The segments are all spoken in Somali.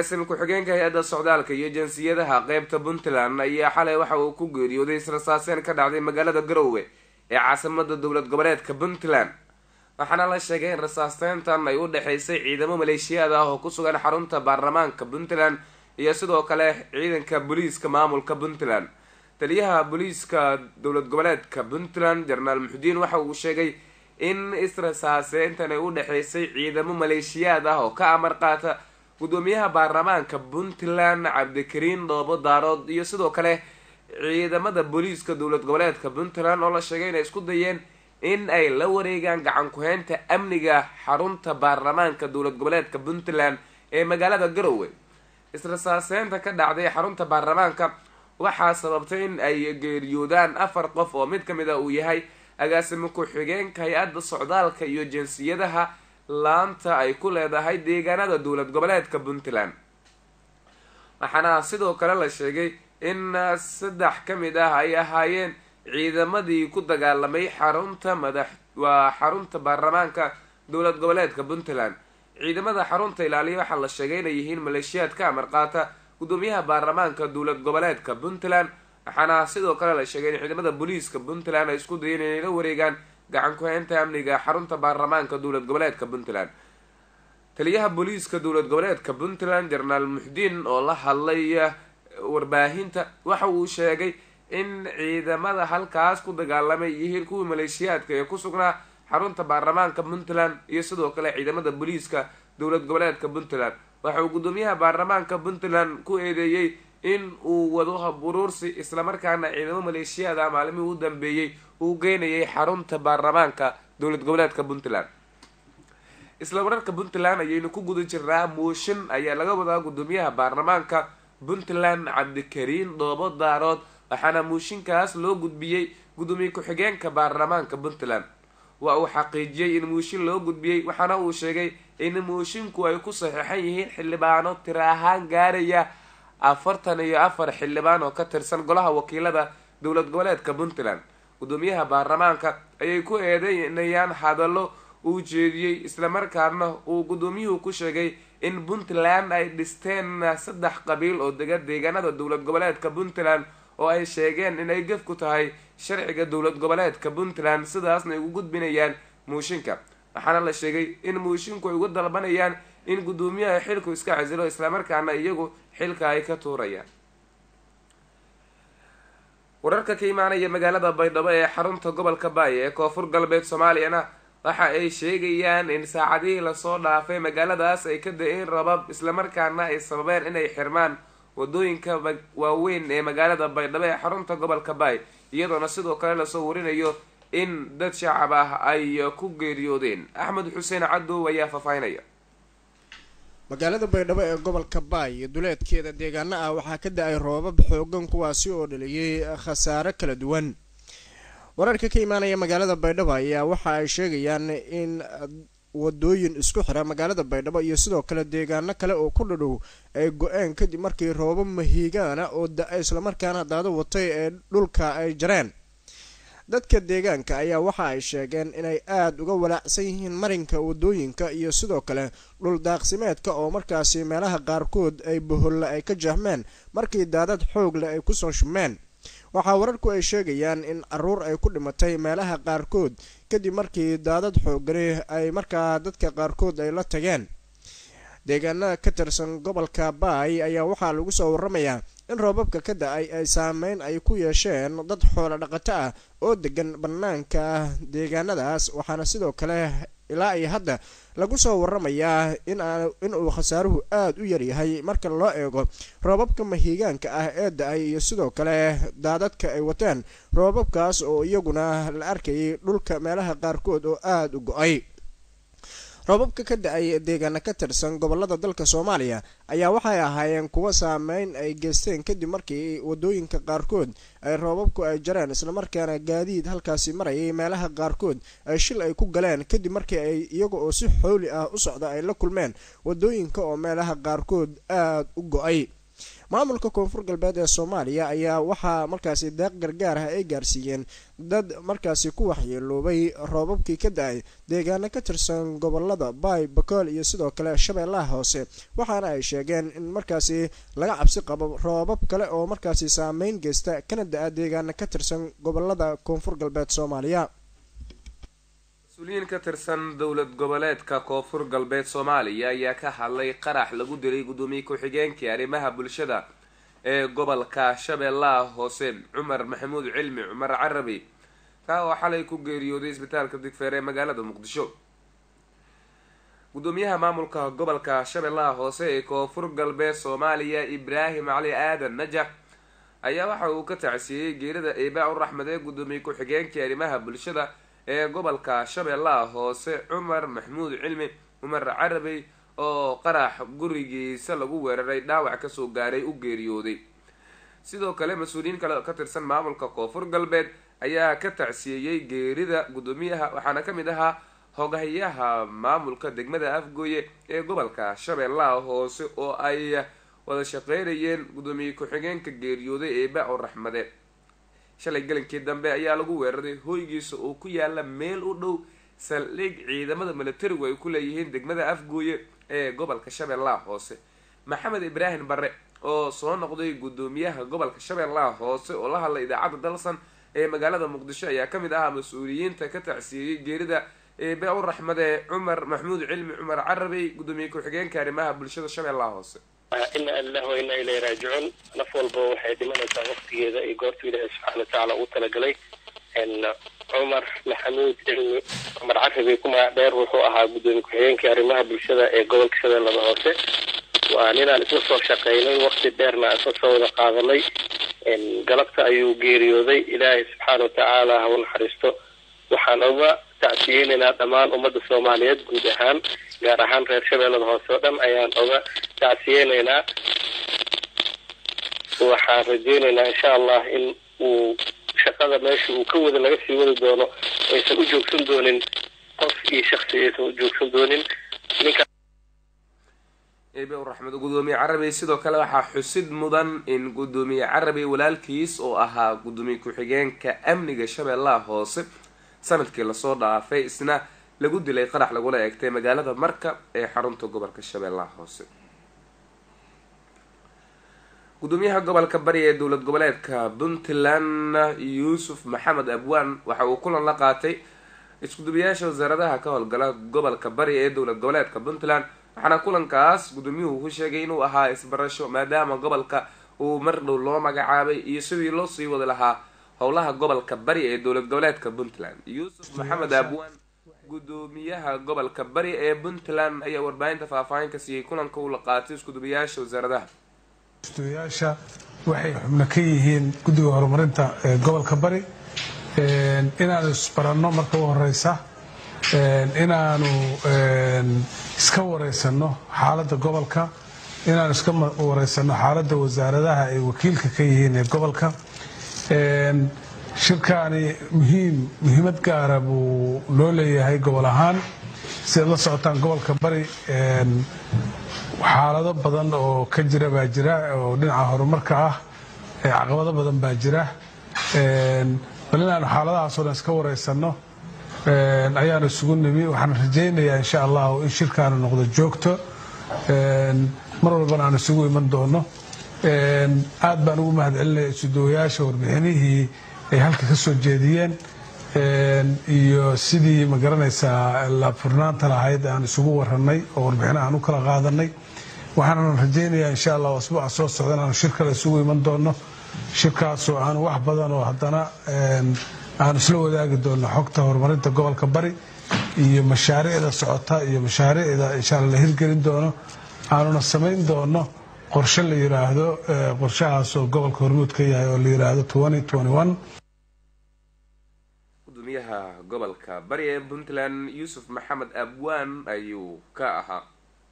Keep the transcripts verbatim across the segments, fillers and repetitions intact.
agaasima ku-xigeenka hay-adda socdaalka iyo jinsiyadaha qeybta puntland ayaa xalay waxa uu ku geeriyooday israsaaseen ka dhacday magaalada garowe ee caasimada dowlad goboleedka puntland waxaana la sheegay in rasaasteyntan ay u dhexeysay ciidamo maleeshiyaad ah oo ku sugan xarunta baarlamaanka puntland iyo sidoo kale ciidanka booliiska maamulka puntland. taliyaha booliiska dowlad goboleedka puntland jenaraal muxudiin waxa uu sheegay in israsaaseyntan ay u dhexeysay ciidamo maleeshiyaad ah oo ka amar qaata gudoomiyaha baarlamaanka puntland cabdikariin dhoobo daarood iyo sidoo kale ciidamada booliiska dowlad goboleedka puntland oo la sheegay inay isku dayeen in ay la wareegaan gacan ku-heynta amniga xarunta baarlamaanka dowlad goboleedka puntland ee magaalada garowe. israsaaseynta ka dhacday xarunta baarlamaanka waxaa sababtay in ay geeriyoodaan afar qof oo mid kamid a uu yahay agaasimo ku-xigeenka hay-adda socdaalka iyo jinsiyadaha laanta ay ku leedahay deegaanada dowlad goboleedka puntland. waxaana sidoo kale la sheegay in saddex kamid ah ay ahaayeen ciidamadii ku dagaalamay xarunta madax waa xarunta baarlamaanka dowlad goboleedka puntland. ciidamada xarunta ilaaliya waxaa la sheegay inay yihiin maleeshiyaad ka amar qaata gudoomiyaha baarlamaanka dowlad goboleedka puntland waxaana sidoo kale la sheegay in ciidamada booliiska puntland ay isku dayeen inay la wareegaan gacan ku-heynta amniga xarunta baarlamaanka dowlad goboleedka puntland. taliyaha booliiska dowlad goboleedka puntland jenaraal muxudiin oo la hadlay warbaahinta waxa uu sheegay in ciidamada halkaas ku dagaalamay yihiin kuwii maleeshiyaadka ee ku sugnaa xarunta baarlamaanka puntland iyo sidoo kale ciidamada booliiska dowlad goboleedka puntland. waxa uu gudoomiyaha baarlamaanka puntland ku eedeeyey in uu wado haburuursi islamarkaana ciidamo maleeshiyaad ah maalimihii u dambeeyey uu geynayay xarunta baarlamaanka dowlad goboleedka puntland. isla wararka puntland ayaynu ku guda jirnaa. mooshin ayaa laga wadaa gudoomiyaha baarlamaanka puntland cabdikariin dhoobo daarood waxaana mooshinkaas loo gudbiyey gudoomiye ku-xigeenka baarlamaanka puntland. waa uu xaqiijiyey in mooshin loo gudbiyey waxaana uu sheegay in moshinku ay ku saxiixan yihiin xildhibaano tira ahaan gaaraya afartan iyo afar xildhibaan oo ka tirsan golaha wakiilada dowlad goboleedka puntland. gudoomiyaha baarlamaanka ayay ku eedeynayaan hadallo uu jeediyey islamarkaana uu gudoomiyuhu ku sheegay in puntland ay dhisteen saddex qabiil oo dega deegaanada dowlad goboleedka puntland oo ay sheegeen inay gaf ku tahay sharciga dowlad goboleedka puntland sidaasna ay ugu gudbinayaan mooshinka. waxaana la sheegay in moshinku ay uga dalbanayaan in gudoomiyaha xilku iska casilo islamarkaana iyagu xilka ay ka tuurayaan. wararka ka imaanaya magaalada baydhabo ee xarunta gobolka baay ee koonfur galbeed soomaaliyana waxa ay sheegayaan in saacadihii lasoo dhaafay magaaladaas ay ka da-een rabab islamarkaana ay sababeen inay xirmaan wadooyinka waaweyn ee magaalada baydhabo ee xarunta gobolka baay iyadoona sidoo kale lasoo warinayo in dad shacab ah ay ku geeriyoodeen. axmed xuseen cadow ayaa faahfaahinaya. magaalada baydhabo ee gobolka baay iyo duleedkeeda deegaano ah waxaa ka da-ay roobab xoogan kuwaasi oo dhaliyay khasaare kala duwan. wararka ka imaanaya magaalada baydhabo ayaa waxa ay sheegayaan in wadooyin isku xira magaalada baydhabo iyo sidoo kale deegaano kale oo ku dhadhow ay go-een kadib markii roobab mahiigaana oo da-ay islamarkaana daado watay ee dhulka ay jareen. dadka deegaanka ayaa waxa ay sheegeen inay aada uga walaacsan yihiin marinka wadooyinka iyo sidoo kale dhul daaqsimeedka oo markaasi meelaha qaarkood ay boholle ay ka jahmeen markii daadad xoog leh ay kusoo shumeen. waxaa wararku ay sheegayaan in caruur ay ku dhimatay meelaha qaarkood kadib markii daadad xoogani ay markaa dadka qaarkood ay la tageen. deegaanada ka tirsan gobolka baay ayaa waxaa lagu soo waramayaa in roobabka ka da-ay ay saameyn ay ku yeesheen dad xoolo dhaqato ah oo degan banaanka deegaanadaas waxaana sidoo kale ilaa iyo hadda lagu soo waramayaa in uu khasaaruhu aada u yaryahay marka loo eego roobabka mahiigaanka ah ee da-ay iyo sidoo kale daadadka ay wateen roobabkaas oo iyaguna la arkayay dhulka meelaha qaarkood oo aada u go-ay. roobabka ka da-ay deegaana ka tirsan gobolada dalka soomaaliya ayaa waxay ahaayeen kuwa saameyn ay geysteen kadib markii wadooyinka qaarkood ay roobabku ay jareen islamarkaana gaadiid halkaasi marayay meelaha qaarkood ay shil ay ku galeen kadib markii ay iyaga oo si xooli ah u socda ay la kulmeen wadooyinka oo meelaha qaarkood aada u go-ay. maamulka koonfur galbeed ee soomaaliya ayaa waxaa markaasi deeq gargaar ah ay gaarsiiyeen dad markaasi ku waxyeeloobay roobabkii ka da-ay deegaano ka tirsan gobolada baay bakool iyo sidoo kale shabeellaha hoose waxaana ay sheegeen in markaasi laga cabsi qabo roobab kale oo markaasi saameyn geysta kana da-a deegaano ka tirsan gobolada koonfur galbeed soomaaliya. mas-uuliyiin ka tirsan dowlad goboleedka koonfur galbeed soomaaliya ayaa ka hadlay qarax lagu dilay gudoomiye ku-xigeenkii arrimaha bulshada ee gobolka shabeellaha hoose cumar maxamuud cilmi cumar carabi kaa oo xalay ku geeriyooday isbitaalka digfeer ee magaalada muqdisho. gudoomiyaha maamulka gobolka shabeellaha hoose ee koonfur galbeed soomaaliya ibraahim cali aadan najax ayaa waxa uu ka tacsiiyey geerida eebaa u raxmad ee gudoomiye ku-xigeenkii arrimaha bulshada ee gobolka shabeellaha hoose cumar maxamuud cilmi cumar carabi oo qarax gurigiisa lagu weeraray dhaawac kasoo gaaray u geeriyooday. sidoo kale mas-uuliyiin kale ka tirsan maamulka koonfur galbeed ayaa ka tacsiyeeyey geerida gudoomiyaha waxaana kamid ahaa hogahayaha maamulka degmada afgooye ee gobolka shabeellaha hoose oo ay wada shaqeynayeen gudoomiye ku-xigeenka geeriyooday eeba oo raxmade. shalay galinkii dambe ayaa lagu weeraray hoygiisa oo ku yaala meel u dhow saldhig ciidamada militarigu ay ku leeyihiin degmada afgooye ee gobolka shabeellaha hoose. maxamed ibraahim bare oo soo noqday gudoomiyaha gobolka shabeellaha hoose oo la hadlay idaacadda dalsan ee magaalada muqdisho ayaa kamid ahaa mas-uuliyiinta ka tacsiiyey geerida eebe u raxmade cumar maxamuud cilmi cumar carabi gudoomiye ku-xigeenka arrimaha bulshada shabeellaha hoose. ina allah wa ina ilay raajicuun naf walba waxay dhimanaysaa waqtigeeda iyo goortuu ilaahay subxaana watacaala uu talagalay. cumar maxamuud cilmi cumar carabi ku magac dheer wuxuu ahaa gudoomiye ku-xigeenkii arrimaha bulshada ee gobolka shabeellada hoose. waa ninaan isla soo shaqeynay waqti dheerna aan isla soo wada qaadanay. galabta ayuu geeriyooday, ilaahay subxaana watacaala ha u naxariisto. waxaan uga tacsiyeynaynaa dhammaan ummadda soomaaliyeed guud ahaan gaar ahaan reer shabeellada hoose oo dhan ayaan uga tacsiyeynaynaa. waxaan rajeynaynaa insha allah in uu shaqada meesha uu ka wada laga sii wadi doono aysan u joogsan doonin qof iyo shaksi aysan u joogsan doonin. ninka eebe u raxmad gudoomiye carabi sidoo kale waxaa xusid mudan in gudoomiye carabi walaalkiis oo ahaa gudoomiye ku-xigeenka amniga shabeellaha hoose sanadkii lasoo dhaafay isna lagu dilay qarax lagula eegtay magaalada marka ee xarunta gobolka shabeellaha hoose. gudoomiyaha gobolka bari ee dowlad goboleedka puntland yuusuf maxamed abwaan waxa uu kulan la qaatay iskudubayaasha wasaaradaha ka howlgala gobolka bari ee dowlad goboleedka puntland waxaana kulankaas gudoomiyuhu ku sheegay inuu ahaa isbarasho maadaama gobolka uu mar dhow loo magacaabay iyo sidii loo sii wadi lahaa howlaha gobolka bari ee dowlad goboleedka puntland. yuusuf maxamed abwaan gudoomiyaha gobolka bari ee puntland ayaa warbaahinta faahfaahin ka siiyey kulanka uu la qaatay iskudubayaasha wasaaradaha. iskudubayaasha waxay xubno ka yihiin guddiga horumarinta ee gobolka bari inaanu isbaranno marka u horeysa inaanu iska wareysano xaaladda gobolka inaanu iska wareysano xaaladda wasaaradaha ay wakiilka ka yihiin ee gobolka. shirkaani muhiim muhiimad gaara buu loo leeyahay gobol ahaan. sidaad la socotaan gobolka bari xaalado badan oo ka jira baa jira oo dhinaca horumarka ah caqabado badan baa jira. bal inaanu xaaladahaasoo dhan iska wareysano ayaanu isugu nimi. waxaan rajaynayaa insha allahu in shirkaanu noqdo joogto mar walbana aan isugu iman doono. aad baan ugu mahad celinaya isuduwayaasha warbixinihii ay halka ka soo jeediyeen iyo sidii ma garanaysaa la furnaanta lahayd aan isugu waranay oo warbixinaha aan u kala qaadanay. waxaan rajaynayaa insha allah asbuuca soo socdan aanu shir kale isugu iman doono. shirkaasoo aan wax badan oo haddana aan isla wadaagi doono xogta horumarinta gobolka bari iyo mashaariicda socota iyo mashaariicda insha allah la hirgelin doono. aanuna samayn doono qorshe la yiraahdo qorshahaasoo gobolka hormuud ka yahay oo la yiraahdo gudoomiyaha gobolka bari ee puntland yuusuf maxamed abwaan ayuu ka ahaa.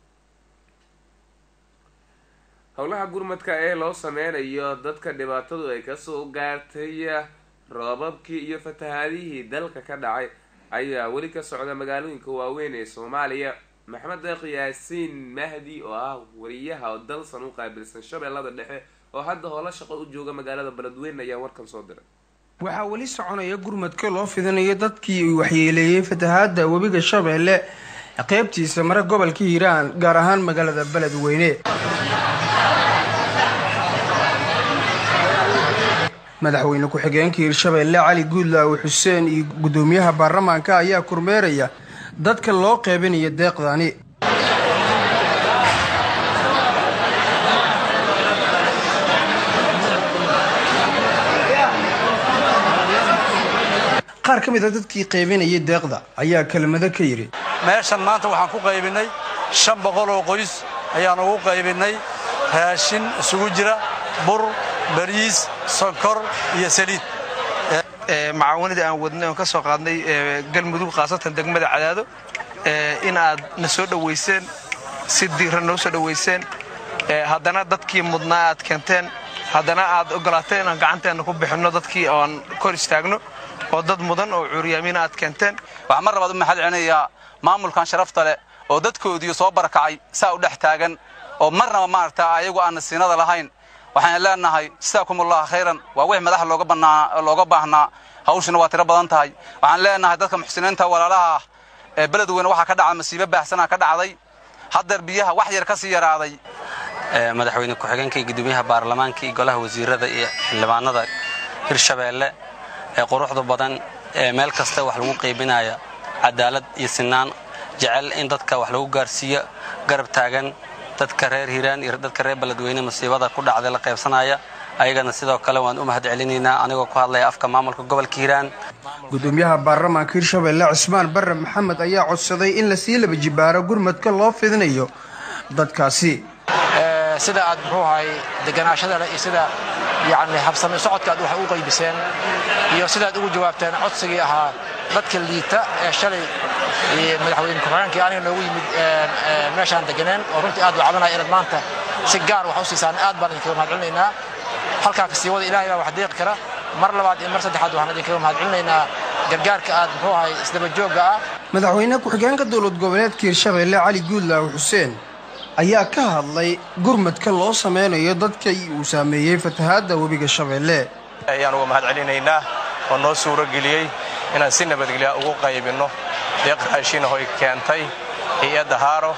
howlaha gurmadka ee loo sameynayo dadka dhibaatadu ay kasoo gaartay roobabkii iyo fatahaadihii dalka ka dhacay ayaa weli ka socda magaalooyinka waaweyn ee soomaaliya. maxamed deeq yaasiin mahdi oo ah wariyaha oo dalsan u qaabilsan shabeellada dhexe oo hadda hoola shaqo u jooga magaalada beledweyne ayaa warkan soo diray. waxaa weli soconaya gurmadka loo fidinayo dadkii uu waxyeeleeyey fatahaada webiga Shabeelle qaybtiisa mara gobolka Hiiraan gaar ahaan magaalada beledweyne. madaxweyne ku-xigeenka Hiirshabeelle Cali Guudlaaw Xuseen iyo gudoomiyaha baarlamaanka ayaa kormeeraya dadka loo qaybinayo deeqdani. qaar ka mid ah dadkii qaybinayay deeqda ayaa kelmado ka yiri meeshan maanta waxaan ku qaybinay shan boqol oo qoys ayaan ugu qaybinay raashin isugu jira bur bariis sonkor iyo saliid ee macaawinada aan wadnay oo ka soo qaadnay galmudug qaasatan degmada Cadaado ee in aad na soo dhaweyseen si diiran noo soo dhaweyseen ee haddana dadkii mudnaa aad keenteen haddana aad ogolaateen in gacanteena ku bixino dadkii aan kor istaagno oo dad mudan oo cuuriyaamin aad keenteen. waxaan mar labaad u mahad celinayaa maamulkan sharafta leh oo dadkoodii soo barakacay saa u dhex taagan oo marnaba maarta ayagu aan siinada lahayn. waxaan leenahay jazaakumullahu khayran waa wax madax looga banaa looga baahnaa hawshuna waa tiro badan tahay. waxaan leenahay dadka muxsiniinta walaalaha ee beledweyne waxa ka dhacay masiibo baahsan ka dhacday hadda biyaha wax yar ka sii yaraaday. ee madaxweyne ku-xigeenka gudoomiyaha baarlamaanka iyo golaha wasiirada iyo xildhibaanada Hiirshabeelle ee quruxda badan ee meel kasta wax lagu qaybinayo cadaalad iyo sinaan jecel in dadka wax lagu gaarsiiyo garab taagan dadka reer Hiiraan iyo dadka reer beledweyne masiibada ku dhacday la qaybsanaya ayagana sidoo kale waan u mahad celinaynaa anigoo ku hadlaya afka maamulka gobolka Hiiraan. gudoomiyaha baarlamaanka Hiirshabeelle Cismaan Barre Maxamed ayaa codsaday in la sii laba jibaaro gurmadka loo fidinayo dadkaasi ee sida aad ruuhay deganaashada iyo sida يعني habsami socodka aad wax u qaybiseen iyo sida aad ugu jawaabteen codsigii ahaa dadka liita ee shalay ee madaxweyne ku-xigeenka aniga noogu yimid meeshaan deganeen oo runtii aad u cabanaya in maanta si gaar wax u siisaan aad baan idinkaga mahad celinaynaa halka ka sii wada ilaahay baa wax deeq kara mar labaad iyo mar saddexaad waxaan idinkaga mahad celinaynaa gargaarka aad muxuu ahay isdaba jooga ah. madaxweyne ku-xigeenka dowlad goboleedka Hiirshabeelle Cali Guudlaaw Xuseen ayaa ka hadlay gurmadka loo sameynayo dadka uu saameeyay fatahaada webiga Shabeelle. ayaan uga mahad celinaynaa oo noo suuro geliyay inaan si nabadgelyo ugu qaybino deeq raashin oo ay keentay hay'adda Haaro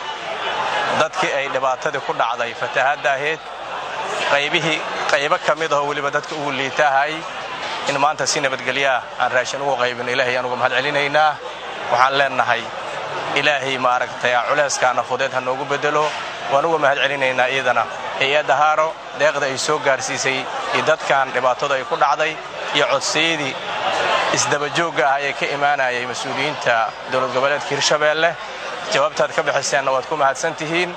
dadkii ay dhibaatada ku dhacday fatahaada ahayd qaybihii qaybo kamid ah waliba dadka ugu liitahay in maanta si nabadgelyo aan raashin ugu qaybino ilaahay aan uga mahad celinaynaa. waxaan leenahay ilaahay ma aragtay culeyskaana fudeed ha noogu bedelo waan uga mahad celinaynaa iyadana hay'adda Haaro deeqda ay soo gaarsiisay iyo dadkan dhibaatada ay ku dhacday iyo codsiyadii isdaba jooga ah ee ka imaanayay mas'uuliyiinta dowlad goboleedka Hiirshabeelle jawaabtaad ka bixiseen waad ku mahadsan tihiin.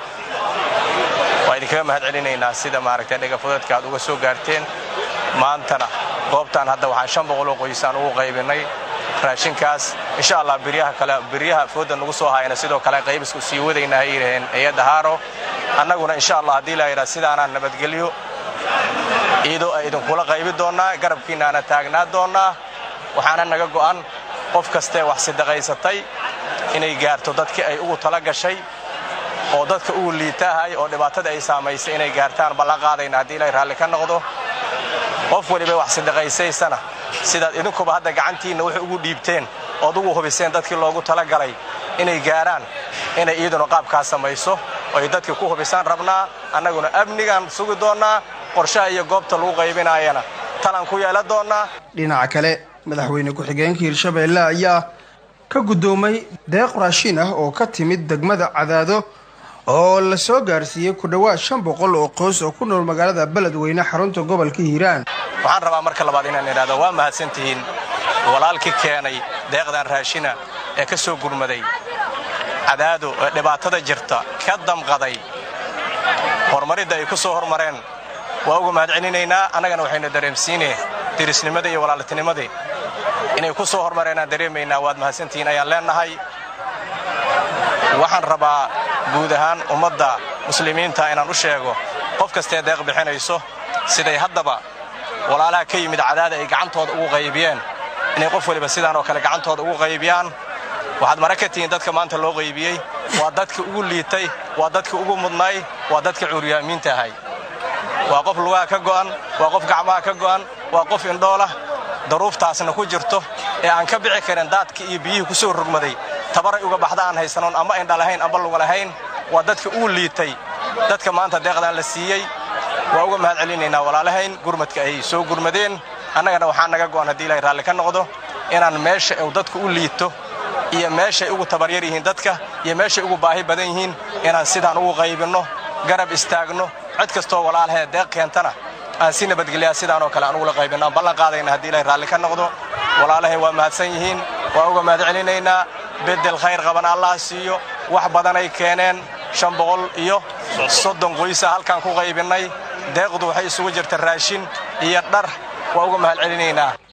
waa idinkaga mahad celinaynaa sida ma aragtay dhiga fudeedka aad uga soo gaarteen maantana goobtan hadda waxaan shan boqol oo qoysaan ugu qaybinay raashinkaas insha Allah biriyaha kale biriyaha foodan ugu soo hayna sidoo kale qayb isku sii wadayna ay yiraahdeen hay'adda Haaro annaguna insha Allah hadii la yiraahdo sidaana nabadgelyo iyadoo ay idin kula qaybi doonaa garabkiina ana taagnaa doonaa waxaana naga go'an qof kaste wax sidaqaysatay inay gaarto dadkii ay ugu tala gashay oo dadka ugu liitahay oo dhibaatada ay saameysay inay gaartaan ballan qaadayna hadii la raalli ka noqdo qof waliba wax sidaqaysaysana sidaad idinkuba hadda gacantiina wax ugu dhiibteen oo ugu hubiseen dadkii loogu tala galay inay gaaraan inay iyaduna qaabka samayso oo ay dadka ku hubisaan rabnaa annaguna amnigan sugi doonaa qorshaha iyo goobta lagu qaybinayana talan ku yeelan doonaa. dhinaca kale madaxweyne ku-xigeenka Hiirshabeelle ayaa ka gudoomay deeq raashin ah oo ka timid degmada Cadaado oo la soo gaarsiiyay ku dhawaad shan boqol oo qoys oo ku nool magaalada beledweyne xarunta gobolka Hiiraan. waxaan rabaa marka labaad inaan iraado waa mahadsantihiin walaalkii keenay deeqdan raashina ee ka soo gurmaday Cadaado dhibaatada jirta ka damqaday horumarinta ay ku soo hormareen waa uga mahad celinaynaa annagana waxayna dareemsiinay dirisnimada iyo walaaltinimada inay ku soo hormareen dareemaynaa waad mahadsantihiin ayaan leenahay. waxaan rabaa guud ahaan ummadda muslimiinta inaan u sheego qof kasta deeq bixinayso siday haddaba walaalaha ka yimid Cadaado ay gacantooda ugu qaybiyeen inay qof waliba sidaan oo kale gacantooda ugu qaybiyaan waxaad marakatiin dadka maanta loo qaybiyay waa dadka ugu liitay waa dadka ugu mudnay waa dadka cuuryaamiinta ahay waa qof lugaha ka go'an waa qof gacmaha ka go'an waa qof indhoola daruuftaasna ku jirto ee aan ka bixi karin daadka iyo biyihii ku soo rogmaday tabaray uga baxda aan haysanoon ama indha lahayn ama luga lahayn waa dadka ugu liitay dadka maanta deeqdan la siiyey waa uga mahad celinaynaa walaalahayn gurmadka ay soo gurmadeen annagana waxaa naga go'an haddii ilaahay raalli ka noqdo inaan meesha uu dadku u liito iyo meeshay ugu tabaryar yihiin dadka iyo meeshay ugu baahi badan yihiin inaan sidaan ugu qaybinno garab istaagno cid kastoo walaalahee deeq keentana aan si nabadgelyaa sidaan oo kale aan ugula qaybinno aan ballan qaadayna haddii ilaahay raalli ka noqdo walaalahay waa mahadsan yihiin waa uga mahad celinaynaa bedel khayr qaban allah siiyo wax badan ay keeneen shan boqol iyo soddon qoysa halkaan ku qaybinnay deeqdu waxay isugu jirta raashin iyo dhar waa uga mahad celinaynaa